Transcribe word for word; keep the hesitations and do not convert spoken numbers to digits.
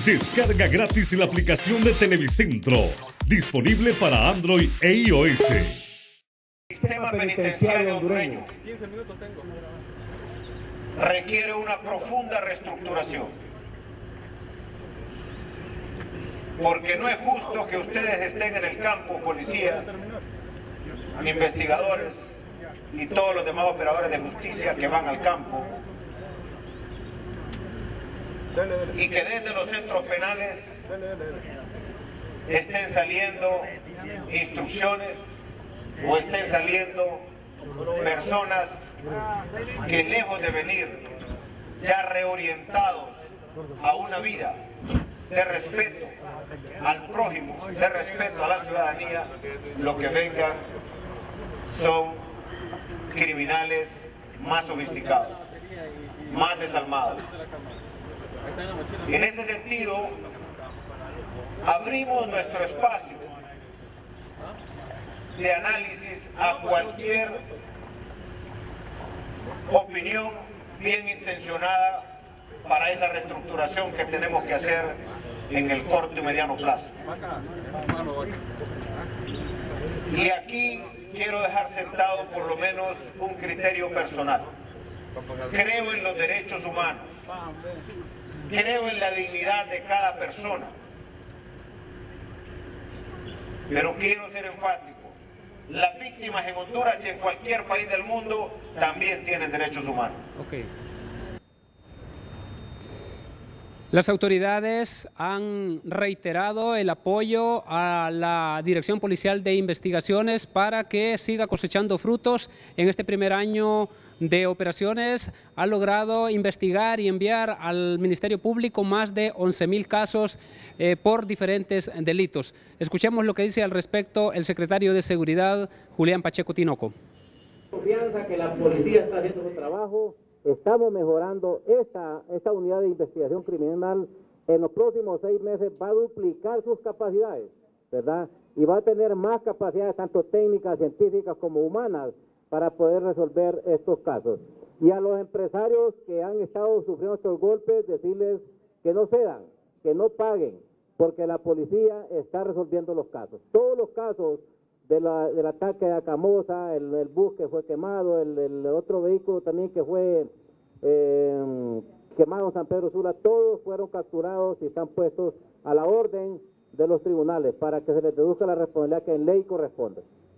Descarga gratis la aplicación de Televicentro, disponible para Android e iOS. Sistema penitenciario hondureño requiere una profunda reestructuración, porque no es justo que ustedes estén en el campo, policías, investigadores y todos los demás operadores de justicia que van al campo, y que desde los centros penales estén saliendo instrucciones o estén saliendo personas que, lejos de venir ya reorientados a una vida de respeto al prójimo, de respeto a la ciudadanía, lo que vengan son criminales más sofisticados, más desalmados. En ese sentido, abrimos nuestro espacio de análisis a cualquier opinión bien intencionada para esa reestructuración que tenemos que hacer en el corto y mediano plazo. Y aquí quiero dejar sentado por lo menos un criterio personal. Creo en los derechos humanos, creo en la dignidad de cada persona, pero quiero ser enfático. Las víctimas en Honduras y en cualquier país del mundo también tienen derechos humanos. Okay. Las autoridades han reiterado el apoyo a la Dirección Policial de Investigaciones para que siga cosechando frutos. En este primer año de operaciones ha logrado investigar y enviar al Ministerio Público más de once mil casos eh, por diferentes delitos. Escuchemos lo que dice al respecto el secretario de Seguridad, Julián Pacheco Tinoco. Confianza que la policía está haciendo su trabajo. Estamos mejorando esta, esta unidad de investigación criminal. En los próximos seis meses va a duplicar sus capacidades, ¿verdad? Y va a tener más capacidades, tanto técnicas, científicas como humanas, para poder resolver estos casos. Y a los empresarios que han estado sufriendo estos golpes, decirles que no cedan, que no paguen, porque la policía está resolviendo los casos. Todos los casos de la, del ataque a Camosa, el, el bus que fue quemado, el, el otro vehículo también que fue eh, quemado en San Pedro Sula, todos fueron capturados y están puestos a la orden de los tribunales para que se les deduzca la responsabilidad que en ley corresponde.